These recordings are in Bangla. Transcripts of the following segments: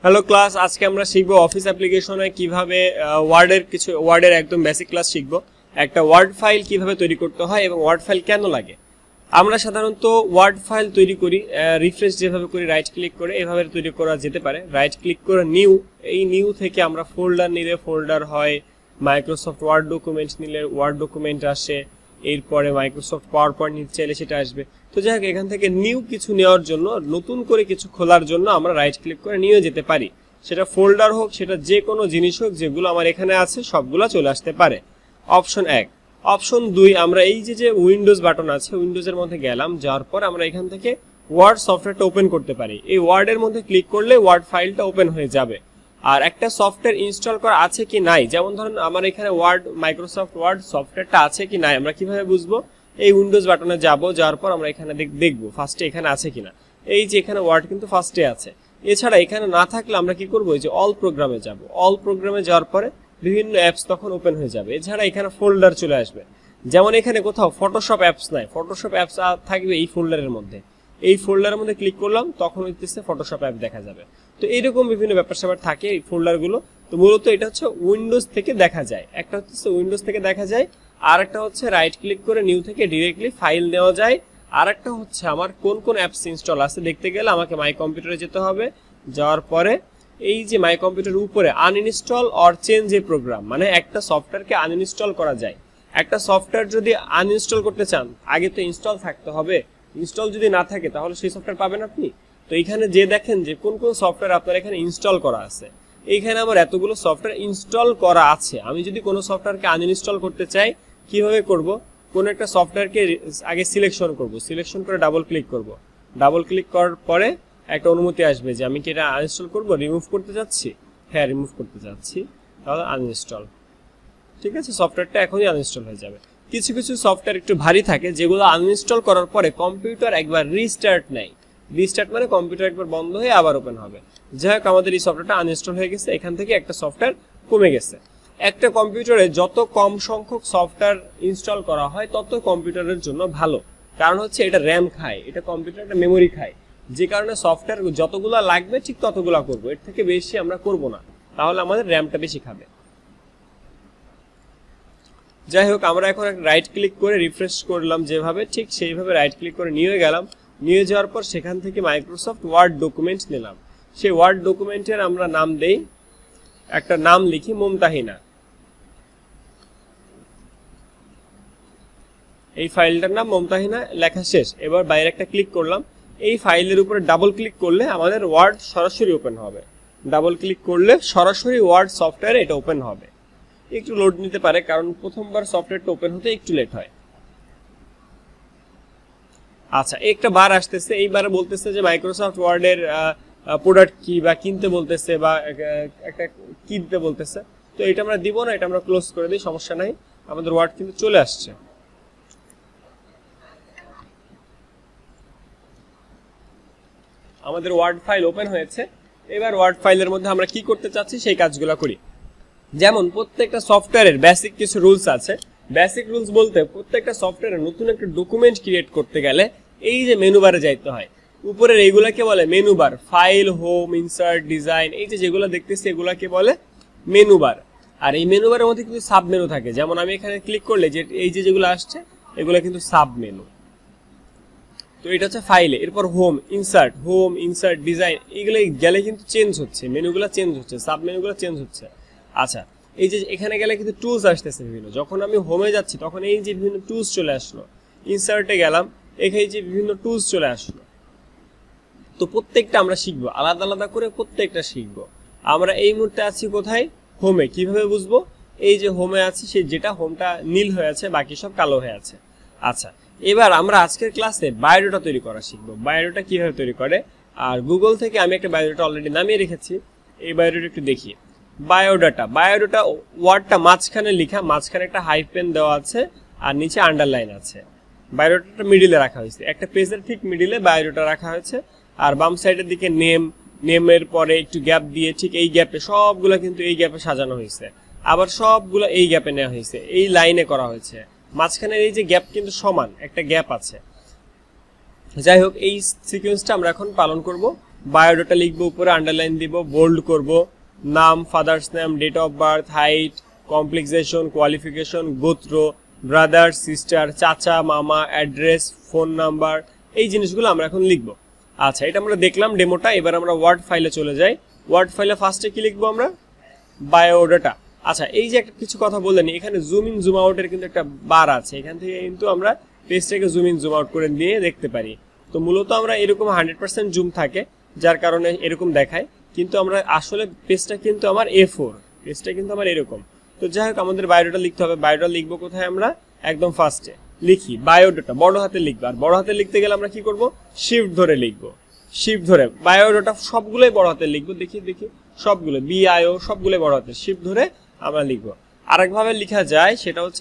হ্যালো ক্লাস, আজকে আমরা শিখবো অফিস অ্যাপ্লিকেশনে কিভাবে ওয়ার্ডের একদম বেসিক ক্লাস শিখবো। একটা ওয়ার্ড ফাইল কিভাবে তৈরি করতে হয় এবং ওয়ার্ড ফাইল কেন লাগে। আমরা সাধারণত ওয়ার্ড ফাইল তৈরি করি রিফ্রেশ যেভাবে করি রাইট ক্লিক করে, এভাবে তৈরি করা যেতে পারে। রাইট ক্লিক করে নিউ, এই নিউ থেকে আমরা ফোল্ডার নিলে ফোল্ডার হয়, মাইক্রোসফট ওয়ার্ড ডকুমেন্ট নিলে ওয়ার্ড ডকুমেন্ট আসে, এরপরে মাইক্রোসফট পাওয়ার পয়েন্ট নিতে চাইলে সেটা আসবে। তো যাই হোক, এখান থেকে নিউ কিছু নেওয়ার জন্য, নতুন করে কিছু খোলার জন্য আমরা রাইট ক্লিক করে নিয়ে যেতে পারি। সেটা ফোল্ডার হোক, সেটা যে কোনো জিনিস হোক, যেগুলো আমার এখানে আছে সবগুলো চলে আসতে পারে। অপশন 1। অপশন 2, আমরা এই যে উইন্ডোজ বাটন আছে, উইন্ডোজের মধ্যে গেলাম, যাওয়ার পর আমরা এখান থেকে ওয়ার্ড সফটওয়্যারটা ওপেন করতে পারি। এই ওয়ার্ডের মধ্যে ক্লিক করলে ওয়ার্ড ফাইলটা ওপেন হয়ে যাবে। আর একটা সফটওয়্যার ইনস্টল করা আছে কি নাই, যেমন ধরুন আমার এখানে মাইক্রোসফট ওয়ার্ড সফটওয়্যারটা আছে কি নাই আমরা কিভাবে বুঝবো? এই উইন্ডোজ বাটনে যাওয়ার পর আমরা এখানে দেখবো ফার্স্টে এখানে আছে কিনা। এই যে এখানে ওয়ার্ড কিন্তু ফার্স্টে আছে। এছাড়া এখানে না থাকলে আমরা কি করবো, এই যে অল প্রোগ্রামে যাব। অল প্রোগ্রামে যাওয়ার পরে বিভিন্ন অ্যাপস তখন ওপেন হয়ে যাবে। এছাড়া এখানে ফোল্ডার চলে আসবে। যেমন এখানে কোথাও ফটোশপ অ্যাপস নাই, ফটোশপ অ্যাপস থাকবে এই ফোল্ডারের মধ্যে। এই ফোল্ডারের মধ্যে ক্লিক করলাম, তখন হচ্ছে ফটোশপ অ্যাপ দেখা যাবে। তো এইরকম বিভিন্ন ব্যাপার স্যাপার থাকে এই ফোল্ডারগুলো। তো মূলত এটা হচ্ছে উইন্ডোজ থেকে দেখা যায়। একটা হচ্ছে উইন্ডোজ থেকে দেখা যায়, আর একটা হচ্ছে রাইট ক্লিক করে নিউ থেকে ডিরেক্টলি ফাইল নেওয়া যায়। আর একটা হচ্ছে আমার কোন কোন অ্যাপস ইনস্টল আছে দেখতে গেলে আমাকে মাই কম্পিউটারে যেতে হবে। যাওয়ার পরে এই যে মাই কম্পিউটারের উপরে uninstall or change a program, মানে একটা সফটওয়্যারকে আনইনস্টল করা যায়। একটা সফটওয়্যার যদি আনইনস্টল করতে চান, আগে তো ইনস্টল থাকতে হবে। ইনস্টল যদি না থাকে তাহলে সেই সফটওয়্যার পাবেন আপনি। তো এইখানে যে দেখেন যে কোন কোন সফটওয়্যার আপনার এখানে ইনস্টল করা আছে। এইখানে আমার এতগুলো সফটওয়্যার ইনস্টল করা আছে। আমি যদি কোনো সফটওয়্যারকে আনইনস্টল করতে চাই, কিভাবে করব? কোন একটা সফটওয়্যারকে আগে সিলেকশন করব, সিলেকশন করে ডাবল ক্লিক করব। ডাবল ক্লিক করার পরে একটা অনুমতি আসবে যে আমি কি এটা আনইনস্টল করব, রিমুভ করতে যাচ্ছি। হ্যাঁ, রিমুভ করতে যাচ্ছি, তাহলে আনইনস্টল। ঠিক আছে, সফটওয়্যারটা এখনই আনইনস্টল হয়ে যাবে। কিছু কিছু সফটওয়্যার একটু ভারী থাকে, যেগুলো আনইনস্টল করার পরে কম্পিউটার একবার রিস্টার্ট নেয়। রিস্টার্ট মানে কম্পিউটার একবার বন্ধ হয়ে আবার ওপেন হবে। যাই হোক, আমাদের এই সফটওয়্যারটা আনইনস্টল হয়ে গেছে, এখান থেকে একটা সফটওয়্যার কমে গেছে। একটা কম্পিউটারে যত কম সংখ্যক সফটওয়্যার ইনস্টল করা হয় তত কম্পিউটারের জন্য ভালো। কারণ হচ্ছে এটা র্যাম খায়, এটা কম্পিউটারটা মেমোরি খায়। যে কারণে সফটওয়্যার যতগুলো লাগবে ঠিক ততগুলো করবো, এর থেকে বেশি আমরা করব না, তাহলে আমাদের র্যামটা বেশি খাবে। যাই হোক, আমরা এখন রাইট ক্লিক করে রিফ্রেশ করলাম যেভাবে, ঠিক সেইভাবে রাইট ক্লিক করে নিয়ে গেলাম। নিয়ে যাওয়ার পর সেখান থেকে মাইক্রোসফট ওয়ার্ড ডকুমেন্ট নিলাম। সেই ওয়ার্ড ডকুমেন্টের আমরা নাম দেই, একটা নাম লিখি মুমতাহিনা। এই ফাইলটার নাম মুমতাহিনা, লেখা শেষ। এবার বাইরে একটা ক্লিক করলাম। এই ফাইলের উপরে ডাবল ক্লিক করলে আমাদের ওয়ার্ড সরাসরি ওপেন হবে। ডাবল ক্লিক করলে সরাসরি ওয়ার্ড সফটওয়্যারে এটা ওপেন হবে। একটু লোড নিতে পারে, কারণ প্রথমবার সফটওয়্যারটা ওপেন হতে একটু লেট হয়। আচ্ছা, একটা বার আসতেছে, এইবারে বলতেছে যে মাইক্রোসফট ওয়ার্ডের প্রোডাক্ট কি, বা কিনতে বলতেছে, বা একটা কি দিতে বলতেছে। তো এটা আমরা দিব না, এটা আমরা ক্লোজ করে দিই, সমস্যা নাই। আমাদের ওয়ার্ড কিন্তু চলে আসছে। আমাদের ওয়ার্ড ফাইল ওপেন হয়েছে। এবার ওয়ার্ড ফাইলের মধ্যে আমরা কি করতে চাচ্ছি সেই কাজগুলো করি। যেমন প্রত্যেকটা সফটওয়্যারের বেসিক কিছু রুলস আছে। বেসিক রুলস বলতে, প্রত্যেকটা সফটওয়্যারে নতুন একটা ডকুমেন্ট ক্রিয়েট করতে গেলে এই যে মেনু বারে যাইতে হয়। উপরের এইগুলাকে বলে menu bar. File, home, insert, design, এই যেগুলো দেখতেছি এগুলাকে বলে মেনু বার। আর এই মেনু বারের মধ্যে কিন্তু সাব মেনু থাকে। যেমন আমি এখানে ক্লিক করলে যে এই যেগুলো আসছে এগুলো কিন্তু সাব মেনু। তো এটা হচ্ছে ফাইলে। এরপর হোম, ইনসার্ট, ডিজাইন, এগুলো গেলে কিন্তু চেঞ্জ হচ্ছে, মেনুগুলো চেঞ্জ হচ্ছে, সাব মেনুগুলো চেঞ্জ হচ্ছে। আচ্ছা, এই যে এখানে গেলে কিন্তু টুলস আসতেছে বিভিন্ন। যখন আমি হোমে যাচ্ছি তখন এই যে বিভিন্ন টুলস চলে আসলো। ইনসার্টে গেলাম, এখানে যে বিভিন্ন টুলস চলে আসলো। তো প্রত্যেকটা আমরা শিখবো, আলাদা আলাদা করে প্রত্যেকটা শিখবো। আমরা এই মুহূর্তে আছি কোথায়? হোমে। কিভাবে বুঝবো? এই যে হোমে আছি, সেই যেটা হোমটা নীল হয়ে আছে, বাকি সব কালো হয়ে আছে। আচ্ছা, এবার আমরা আজকের ক্লাসে বায়োডাটা তৈরি করা শিখবো। বায়োডাটা কিভাবে তৈরি করে, আর গুগল থেকে আমি একটা বায়োডাটা অলরেডি নামিয়ে রেখেছি। এই বায়োডাটা একটু দেখি। বায়োডাটা ওয়ার্ডটা মাঝখানে লিখা, মাঝখানে একটা হাইফেন দেওয়া আছে, আর নিচে আন্ডারলাইন আছে। বায়োডাটা মিডিলে রাখা হয়েছে, একটা পেজের ঠিক মিডিলে বায়োডাটা রাখা হয়েছে। আর বাম সাইডের দিকে নেমের পরে একটু গ্যাপ দিয়ে, ঠিক এই গ্যাপে সবগুলো কিন্তু এই গ্যাপে সাজানো হয়েছে, আবার সবগুলো এই গ্যাপে নেওয়া হয়েছে, এই লাইনে করা হয়েছে। মাঝখানের এই যে গ্যাপ কিন্তু সমান, একটা গ্যাপ আছে। যাই হোক, এই সিকোয়েন্সটা আমরা এখন পালন করব। বায়োডাটা লিখবো, উপরে আন্ডারলাইন দিব, বোল্ড করব, নাম, father's name, date of birth, height, complication, qualification, গোত্র, ব্রাদার, সিস্টার, চাচা, মামা, অ্যাড্রেস, ফোন নাম্বার, এই জিনিসগুলো আমরা এখন লিখবো। আচ্ছা, এটা আমরা দেখলাম ডেমোটা। এবার আমরা ওয়ার্ড ফাইলে চলে যাই। ওয়ার্ড ফাইলে ফার্স্টে কি লিখবো আমরা? বায়োডাটা। আচ্ছা, এই যে একটা কিছু কথা বললেন, এখানে জুম ইন জুম আউটের কিন্তু একটা বার আছে, এখান থেকে কিন্তু আমরা পেজটাকে জুম ইন জুম আউট করে নিয়ে দেখতে পারি। তো মূলত আমরা এরকম 100% জুম থাকে, যার কারণে এরকম দেখায়, কিন্তু আমরা আসলে পেজটা কিন্তু আমার A4, পেজটা কিন্তু আমার এরকম। তো যাই হোক, আমাদের বায়োডাটা লিখতে হবে। বায়োডাটা লিখবো কোথায়? আমরা একদম ফার্স্টে লিখি বায়োডাটা, বড় হাতে লিখবো। আর বড় হাতে লিখতে গেলে আমরা কি করব? শিফট ধরে লিখবো, শিফট ধরে। বায়োডাটা সবগুলোই বড় হাতে লিখবো, দেখি সবগুলো, BIO সবগুলোই বড় হাতে, শিফট ধরে আমরা লিখবো। আরেকভাবে লেখা যায়, সেটা হচ্ছে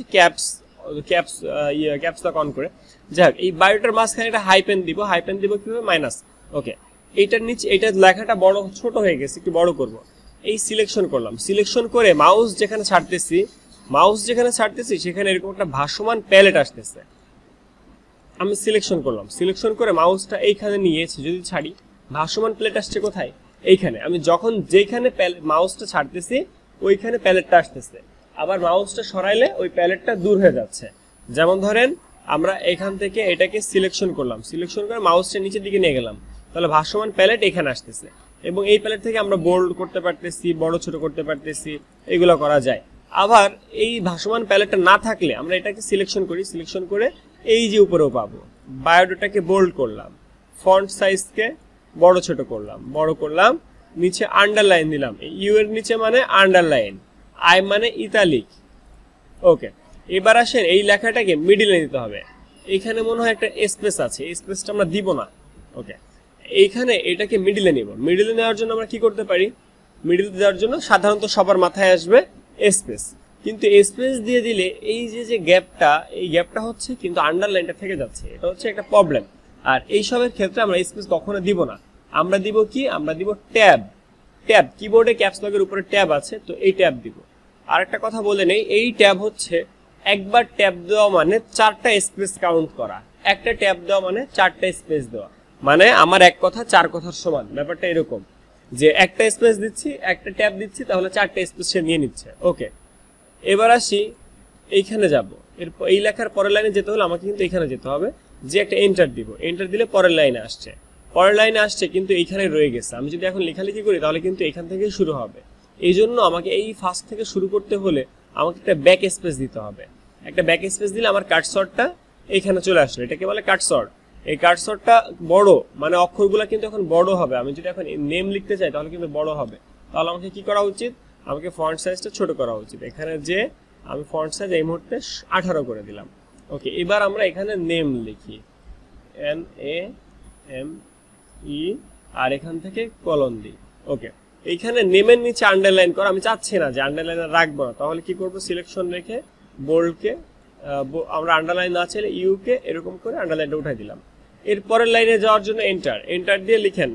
ক্যাপস লক অন করে। যাই হোক, এই বায়োটার মাঝখানে একটা হাইপেন দিব। হাইপেন দিব কিভাবে? মাইনাস। ওকে, এইটার নিচে এইটার লেখাটা বড় ছোট হয়ে গেছে, একটু বড় করব। এই সিলেকশন করলাম, সিলেকশন করে মাউস যেখানে ছাড়তেছি সেখানে এরকম একটা ভাসমান প্যালেট আসতেছে। আমি সিলেকশন করলাম, সিলেকশন করে মাউসটা এইখানে নিয়েছি, যদি ছাড়ি ভাসমান প্যালেট আসছে কোথায়? এইখানে। আমি যখন যেখানে মাউসটা ছাড়তেছি ওইখানে প্যালেটটা আসতেছে। আবার মাউসটা সরাইলে ওই প্যালেটটা দূর হয়ে যাচ্ছে। যেমন ধরেন আমরা এখান থেকে এটাকে সিলেকশন করলাম, সিলেকশন করে মাউসটা নিচের দিকে নিয়ে গেলাম, তাহলে ভাসমান প্যালেট এখানে আসতেছে। এবং এই প্যালেট থেকে আমরা বোল্ড করতে পারতেছি, বড় ছোট করতে পারতেছি, এগুলো করা যায়। আবার এই ভাসমান প্যালেটটা না থাকলে আমরা এটাকে সিলেকশন করি, সিলেকশন করে এই যে উপরেও পাবো। বায়োডাটাকে বোল্ড করলাম, ফন্ট সাইজকে বড় ছোট করলাম, নিচে আন্ডারলাইন দিলাম। ইউ এর নিচে মানে আন্ডারলাইন, আই মানে ইতালিক। ওকে, এবার আসেন এই লেখাটাকে মিডিলে নিতে হবে। এখানে মনে হয় একটা স্পেস আছে, এই স্পেসটা আমরা দিব না। ওকে, এইখানে এটাকে মিডিলে নিব। মিডিলে নেওয়ার জন্য আমরা কি করতে পারি? মিডিল দেওয়ার জন্য সাধারণত সবার মাথায় আসবে স্পেস, কিন্তু স্পেস দিয়ে দিলে এই যে গ্যাপটা, এই গ্যাপটা হচ্ছে কিন্তু আন্ডারলাইনটা থেকে যাচ্ছে, এটা হচ্ছে একটা প্রবলেম। আর এইসবের ক্ষেত্রে আমরা স্পেস কখনো দিব না। আমরা দিব কি? আমরা দিব ট্যাব। ট্যাব, কিবোর্ডে ক্যাপস লকের উপরে ট্যাব আছে, তো এই ট্যাব দিব। আর একটা কথা বলে নেই, এই ট্যাব হচ্ছে একবার ট্যাব দেওয়া মানে 4টা স্পেস কাউন্ট করা। একটা ট্যাব দেওয়া মানে 4টা স্পেস দেওয়া, মানে আমার এক কথা 4 কথার সমান। ব্যাপারটা এরকম যে একটা স্পেস দিচ্ছি, একটা ট্যাব দিচ্ছি, তাহলে 4টা স্পেস সে নিয়ে নিচ্ছে। ওকে, এবার আসি এইখানে যাব। এরপর এই লেখার পরের লাইনে যেতে হলে আমাকে কিন্তু এখানে যেতে হবে, যে একটা এন্টার দিব। এন্টার দিলে পরের লাইনে আসছে, পরের লাইনে আসছে, কিন্তু এইখানে রয়ে গেছে। আমি যদি এখন লেখালেখি করি তাহলে কিন্তু এখান থেকেই শুরু হবে। এই জন্য আমাকে এই ফার্স্ট থেকে শুরু করতে হলে আমাকে একটা ব্যাক স্পেস দিতে হবে। একটা ব্যাক স্পেস দিলে আমার কাটসর্টটা এইখানে চলে আসলো, এটাকে বলে কাটসর্ট। এই কাটসর্টটা বড়, মানে অক্ষরগুলো কিন্তু এখন বড় হবে। আমি যদি এখন নেম লিখতে চাই তাহলে কিন্তু বড় হবে। তাহলে আমাকে কি করা উচিত? আমাকে ফন্ট সাইজটা ছোট করা উচিত। এখানে যে আমি ফন্ট সাইজ এই মুহূর্তে 18 করে দিলাম। ওকে, এবার আমরা এখানে নেম লিখি, NAME, আর এখান থেকে কলন দিই। ওকে, এইখানে নেমের নিচে আন্ডারলাইন করা আমি চাচ্ছি না, যে আন্ডারলাইন রাখবো না। তাহলে কি করব? সিলেকশন রেখে বোল্ডকে আমরা আন্ডারলাইন না চাইলে ইউকে এরকম করে আন্ডারলাইনটা উঠাই দিলাম। এর পরের লাইনে যাওয়ার জন্য এন্টার, এন্টার দিয়ে লিখেন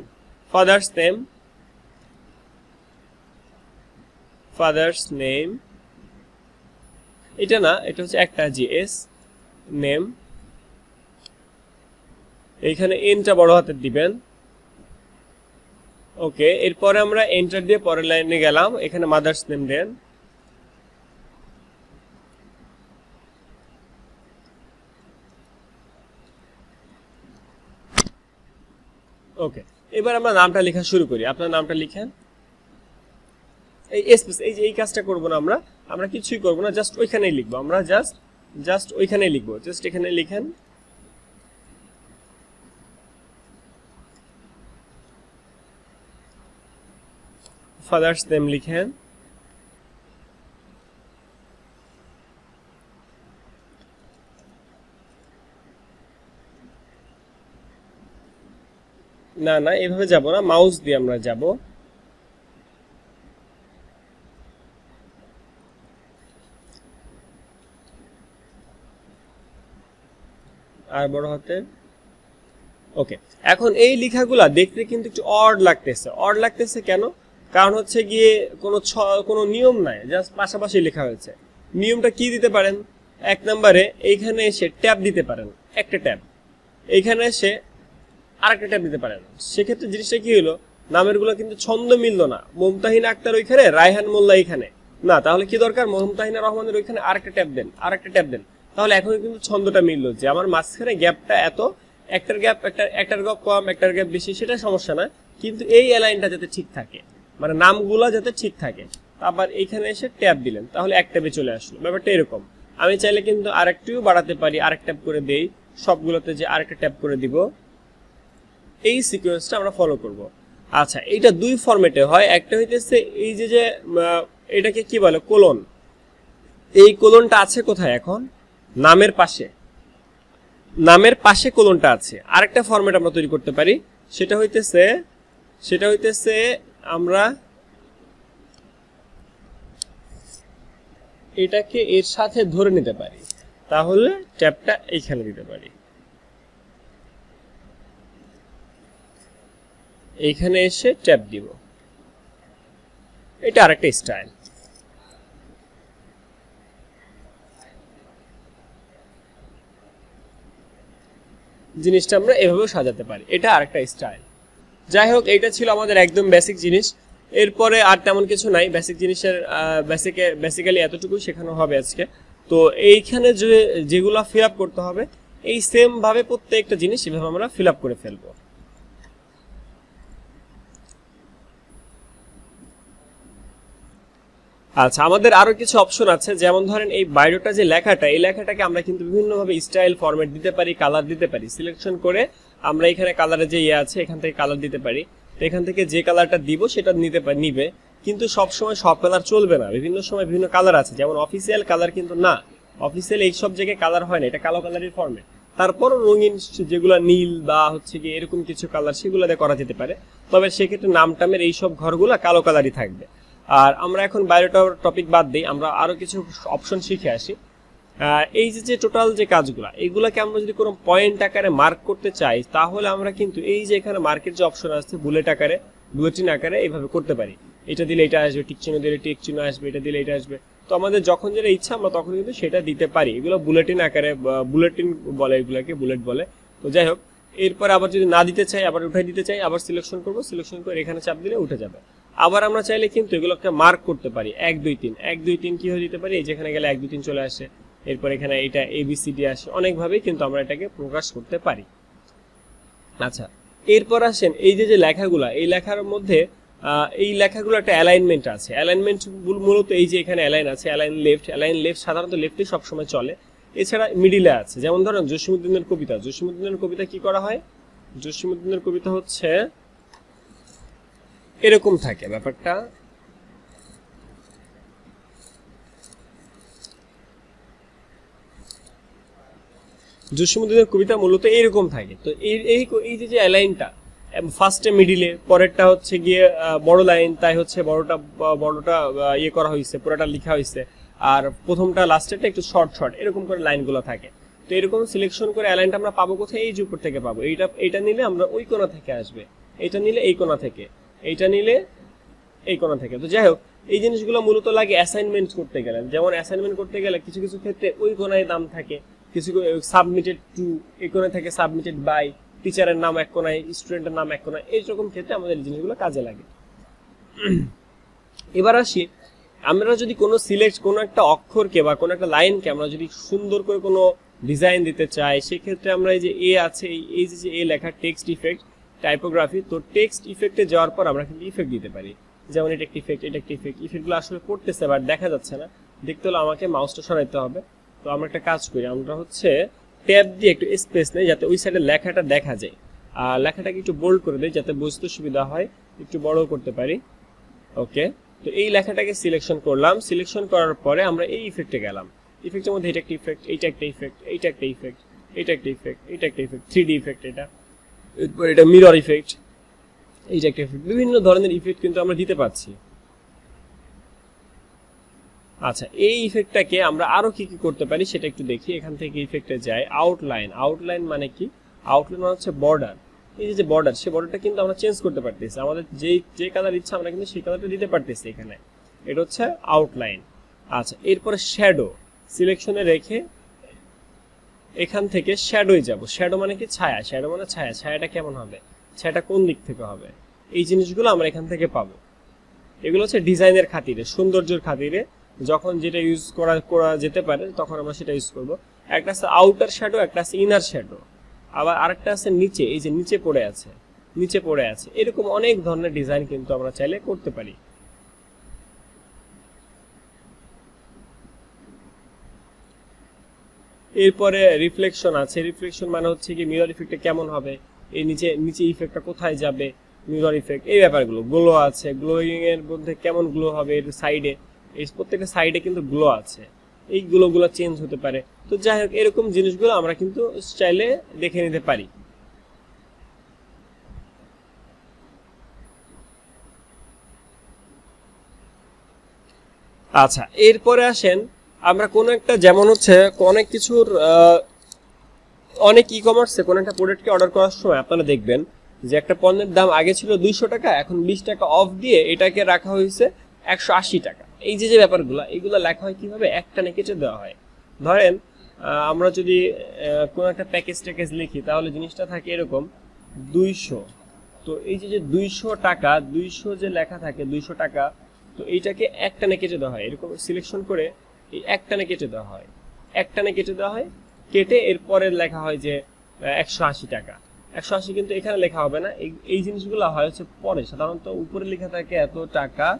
ফাদার্স নেম, এটা না, এটা হচ্ছে একটা GS নেম। এইখানে এনটা বড় হাতের দিবেন। ওকে, এরপরে আমরা এন্টার দিয়ে পরের লাইনে গেলাম, এখানে মাদার্স নেম দেন। ওকে, এবার আমরা নামটা লেখা শুরু করি। আপনার নামটা লিখেন। এই স্পেস, এই যে এই কাজটা করব না, আমরা কিছুই করব না, জাস্ট ওইখানেই লিখবো। আমরা জাস্ট ওইখানেই লিখবো। জাস্ট এখানে লিখেন ফাদার্স নেম, লিখেন না এভাবে যাব না, মাউস দিয়ে আমরা যাব। আর বড় হাতের। ওকে, এখন এই লেখাগুলা দেখতে কিন্তু একটু অড লাগতেছে। কেন? কারণ হচ্ছে গিয়ে কোনো নিয়ম নাই, জাস্ট পাশাপাশি লেখা হয়েছে। নিয়মটা কি দিতে পারেন? 1 নম্বরে এইখানে এসে ট্যাব দিতে পারেন, একটা ট্যাব। এইখানে এসে আরেকটা ট্যাব দিতে পারেন। সেক্ষেত্রে জিনিসটা কি হলো? নামেরগুলো কিন্তু ছন্দ মিললো না, মুমতাহিনা আক্তার ওইখানে, রায়হান মোল্লা এখানে, না তাহলে কি দরকার, মুমতাহিনা রহমানের ওইখানে আরেকটা ট্যাব দেন, আরেকটা ট্যাব দেন, তাহলে এখন কিন্তু ছন্দটা মিললো যে আমার মাঝখানে গ্যাপটা এত, একটার গ্যাপ একটার গ্যাপ কম, একটার গ্যাপ বেশি, সেটা সমস্যা না, কিন্তু এই অ্যালাইনটা যাতে ঠিক থাকে, মানে নামগুলা যাতে ঠিক থাকে। আবার এইখানে এসে ট্যাব দিলেন, তাহলে এক ট্যাবে চলে আসলো। ব্যাপারটা এরকম। আমি চাইলে কিন্তু আরেকটু বাড়াতে পারি, আরেক ট্যাব করে দেই, সবগুলোতে যে আরেকটা ট্যাব করে দিব। এই সিকোয়েন্সটা আমরা ফলো করব। আচ্ছা, এইটা দুই ফরম্যাটে হয়, একটা হইতেছে এই যে এটাকে কি বলে, কোলন। এই কোলনটা আছে কোথায় এখন, নামের পাশে, নামের পাশে কোলনটা আছে। আরেকটা ফরম্যাট আমরা তৈরি করতে পারি, সেটা হইতেছে আমরা এটাকে এর সাথে ধরে নিতে পারি, তাহলে ট্যাবটা এইখানে দিতে পারি, এইখানে এসে ট্যাব দিব। এটা আরেকটা স্টাইল। জিনিসটা আমরা এভাবেও সাজাতে পারি, এটা আরেকটা স্টাইল। যাই হোক, এইটা ছিল আমাদের একদম বেসিক জিনিস। এরপরে আর তেমন কিছু নাই, বেসিক জিনিসের বেসিক্যালি এতটুকু শেখানো হবে আজকে। তো এইখানে যেগুলো ফিল আপ করতে হবে, এই সেম ভাবে প্রত্যেকটা জিনিস এভাবে আমরা ফিল আপ করে ফেলবো। আচ্ছা, আমাদের আরো কিছু অপশন আছে, যেমন ধরেন এই বায়োডাটা যে লেখাটা, এই লেখাটাকে আমরা কিন্তু বিভিন্নভাবে স্টাইল ফরম্যাট দিতে পারি, কালার দিতে পারি। সিলেকশন করে আমরা এখানে কালারের যে আছে, এখান থেকে কালার দিতে পারি। তো এখান থেকে যে কালারটা দিব সেটা নিবে, কিন্তু সব সময় সব কালার চলবে না, বিভিন্ন সময় বিভিন্ন কালার আছে, যেমন অফিসিয়াল কালার কিন্তু না, অফিসিয়াল এই সব জায়গায় কালার হয় না, এটা কালো কালারের ফরম্যাট। তারপর রঙিন যেগুলো নীল বা হচ্ছে কি এরকম কিছু কালার, সেগুলো দিয়ে করা যেতে পারে, তবে সেক্ষেত্রে নাম টামের এইসব ঘরগুলো কালো কালারই থাকবে। আর আমরা এখন বায়োডাটার টপিক বাদ দিই, আমরা আরো কিছু অপশন শিখে আসি। এই যে টোটাল যে কাজগুলা, এইগুলাকে আমরা যদি কোনো পয়েন্ট আকারে মার্ক করতে চাই, তাহলে আমরা কিন্তু এই যে এখানে মার্কের যে অপশন আছে, বুলেটিন আকারে এইভাবে করতে পারি। এটা দিলে এটা আসবে, টিক চিহ্ন দিলে টিক চিহ্ন আসবে, এটা দিলে এটা আসবে। তো আমাদের যখন যেটা ইচ্ছা আমরা তখন কিন্তু সেটা দিতে পারি। এগুলো বুলেটিন আকারে, বুলেটিন বলে, এগুলাকে বুলেট বলে। তো যাই হোক, এরপর আবার যদি না দিতে চাই, আবার উঠাই দিতে চাই, আবার সিলেকশন করবো, সিলেকশন করে এখানে চাপ দিলে উঠে যাবে। আবার আমরা চাইলে কিন্তু এগুলোকে মার্ক করতে পারি, 1 2 3 1 2 3 কি হয়ে দিতে পারি, যেখানে গেলে 1 2 3 চলে আসে, এরপর এখানে এটা ABCD আসে, অনেকভাবেই কিন্তু আমরা এটাকে প্রকাশ করতে পারি। আচ্ছা, এরপর আসেন এই যে লেখাগুলা, এই লেখার মধ্যে এই লেখাগুলো একটা অ্যালাইনমেন্ট আছে। অ্যালাইনমেন্ট মূলত এই যে এখানে অ্যালাইন আছে, অ্যালাইন লেফট সাধারণত লেফটে সবসময় চলে। এছাড়া মিডিলে আছে, যেমন ধরেন জসিমউদ্দিনের কবিতা কি করা হয়, জসিমউদ্দিনের কবিতা হচ্ছে এরকম থাকে ব্যাপারটা। জসিমউদ্দিনের কবিতা মূলত এইরকম থাকে। তো এই যে অ্যালাইনটা ফার্স্টে মিডিলে, পরেরটা হচ্ছে গিয়ে বড় লাইন, তাই হচ্ছে বড়টা ইয়ে করা হয়েছে, পুরোটা লেখা হয়েছে, আর প্রথমটা লাস্টেরটা একটু শর্ট এরকম করে লাইনগুলো থাকে। তো এরকম সিলেকশন করে অ্যালাইনটা আমরা পাবো কোথায়, এই যে উপর থেকে পাবো। এইটা নিলে আমরা ওই কোণা থেকে আসবে, এইটা নিলে এই কোণা থেকে, এইটা নিলে এই কোণা থেকে। তো যাই হোক, এই জিনিসগুলো মূলত লাগে অ্যাসাইনমেন্ট করতে গেলে। যেমন অ্যাসাইনমেন্ট করতে গেলে কিছু কিছু ক্ষেত্রে ওই কোণায় নাম থাকে, কিছু সাবমিটেড টু এই কোণা থেকে সাবমিটেড বাই, টিচারের নাম এক কোণায়, স্টুডেন্টের নাম এক কোণায়, এইরকম ক্ষেত্রে আমাদের এই জিনিসগুলো কাজে লাগে। এবার আসি, আমরা যদি কোনো একটা অক্ষরকে বা কোনো একটা লাইনকে আমরা যদি সুন্দর করে কোনো ডিজাইন দিতে চাই, সেক্ষেত্রে আমরা এই যে এ আছে, এই যে এ লেখা টেক্সট ইফেক্ট, টাইপোগ্রাফি। তো টেক্সট ইফেক্টে যাওয়ার পর আমরা কিন্তু ইফেক্ট দিতে পারি, যেমন এটা একটা ইফেক্ট, এটা একটা ইফেক্ট। ইফেক্টগুলো আসলে পড়তেছে বাট দেখা যাচ্ছে না, দেখতে হলে আমাকে মাউসটা সরাইতে হবে। তো আমরা একটা কাজ করি, আমরা হচ্ছে ট্যাব দিয়ে একটু স্পেস নেই, যাতে ওই সাইডে লেখাটা দেখা যায়, আর লেখাটাকে একটু বোল্ড করে দেয় যাতে বুঝতে সুবিধা হয়, একটু বড় করতে পারি। ওকে, তো এই লেখাটাকে সিলেকশন করলাম, সিলেকশন করার পরে আমরা এই ইফেক্টে গেলাম। ইফেক্টের মধ্যে এটা একটা ইফেক্ট, এইটা একটা ইফেক্ট, এইটা একটা ইফেক্ট, এইটা একটা ইফেক্ট, এইটা একটা ইফেক্ট, 3D ইফেক্ট এটা, এরপর এটা মিরর ইফেক্ট, এইটা একটা ইফেক্ট। বিভিন্ন ধরনের ইফেক্ট কিন্তু আমরা দিতে পারছি। আচ্ছা, এই ইফেক্টটাকে আমরা আরো কি করতে পারি সেটা একটু দেখি। এখান থেকে ইফেক্টে যাই, আউটলাইন মানে কি, আউটলাইন মানে হচ্ছে বর্ডার। এই যে বর্ডার, সেই বর্ডারটা কিন্তু আমরা চেঞ্জ করতে পারতেছি, আমাদের যে কালার ইচ্ছা আমরা কিন্তু সেই কালারটা দিতে পারতেছি এখানে। এটা হচ্ছে আউটলাইন। আচ্ছা, এরপরে শ্যাডো, সিলেকশনে রেখে এখান থেকে শ্যাডোয় যাব। শ্যাডো মানে কি, ছায়া। শ্যাডো মানে ছায়া। ছায়াটা কেমন হবে, ছায়াটা কোন দিক থেকে হবে, এই জিনিসগুলো আমরা এখান থেকে পাবো। এগুলো হচ্ছে ডিজাইনের খাতিরে, সৌন্দর্যের খাতিরে, যখন যেটা ইউজ করা যেতে পারে তখন আমরা সেটা ইউজ করব। একটা আছে আউটার শ্যাডো, একটা আছে ইনার শ্যাডো, আবার আরেকটা আছে নিচে, এই যে নিচে পড়ে আছে, এরকম অনেক ধরনের ডিজাইন কিন্তু আমরা চাইলে করতে পারি। এরপরে রিফ্লেকশন আছে। রিফ্লেকশন মানে হচ্ছে কি মিরর ইফেক্টটা কেমন হবে, এই নিচে ইফেক্টটা কোথায় যাবে, মিরর ইফেক্ট, এই ব্যাপারগুলো। গ্লো আছে, গ্লোয়িং এর মধ্যে কেমন গ্লো হবে, এর সাইডে, এই প্রত্যেকটা সাইডে কিন্তু গ্লো আছে, এই গ্লোগুলো চেঞ্জ হতে পারে। তো যাই হোক, এরকম জিনিসগুলো আমরা কিন্তু চাইলে দেখে নিতে পারি। আচ্ছা, এরপরে আসেন আমরা কোন একটা, যেমন হচ্ছে অনেক কিছুর অনেক ই কমার্সে কোন একটা প্রোডাক্টকে অর্ডার করার সময় আপনারা দেখবেন যে একটা পণ্যের দাম আগে ছিল 200 টাকা, এখন 20 টাকা অফ দিয়ে এটাকে রাখা হয়েছে 180 টাকা। এই যে ব্যাপারগুলো, এইগুলো লেখা হয় কিভাবে, একটানে কেটে দেওয়া হয়। ধরেন আমরা যদি কোন একটা প্যাকেজ লিখি, তাহলে জিনিসটা থাকে এরকম 200। তো এই যে 200 টাকা, 200 যে লেখা থাকে 200 টাকা, তো এইটাকে একটানে কেটে দেওয়া হয়, এরকম সিলেকশন করে এই একটানে কেটে দেওয়া হয়, কেটে এরপরে লেখা হয় যে 180 টাকা। 180 কিন্তু এখানে লেখা হবে না, এই জিনিসগুলো হয় হচ্ছে পরে। সাধারণত উপরে লেখা থাকে এত টাকা,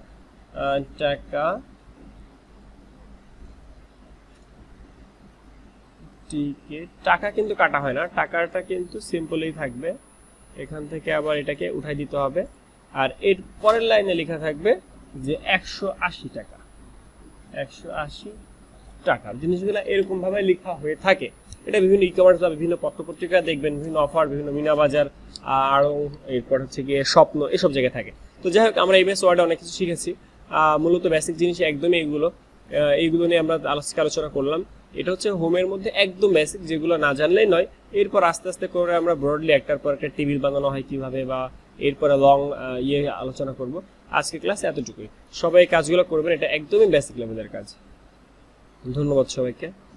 টাকা কিন্তু কাটা হয় না, টাকাটা কিন্তু সিম্পলই থাকবে। এখান থেকে আবার এটাকে উঠাই দিতে হবে, আর এর পরের লাইনে লেখা থাকবে যে 180 টাকা, 180 টাকা। জিনিসগুলো এরকম ভাবে লেখা হয়ে থাকে। এটা বিভিন্ন ই কমার্স বা বিভিন্ন পত্রপত্রিকা দেখবেন, বিভিন্ন অফার, বিভিন্ন মিনা বাজার, আরো এরপর হচ্ছে গিয়ে স্বপ্ন, এসব জায়গায় থাকে। তো যাই হোক, আমরা এমএস ওয়ার্ডে অনেক কিছু শিখেছি। মূলত বেসিক জিনিস একদমই এইগুলো নিয়ে আমরা আলোচনা করলাম। এটা হচ্ছে হোমের মধ্যে একদম বেসিক, যেগুলো না জানলেই নয়। এরপর আস্তে আস্তে করে আমরা ব্রডলি একটার পর একটা টেবিল বানানো হয় কিভাবে, বা এরপরে লং আলোচনা করব। আজকের ক্লাসে এতটুকুই। সবাই কাজগুলো করবেন, এটা একদমই বেসিক লেভেলের কাজ। ধন্যবাদ সবাইকে।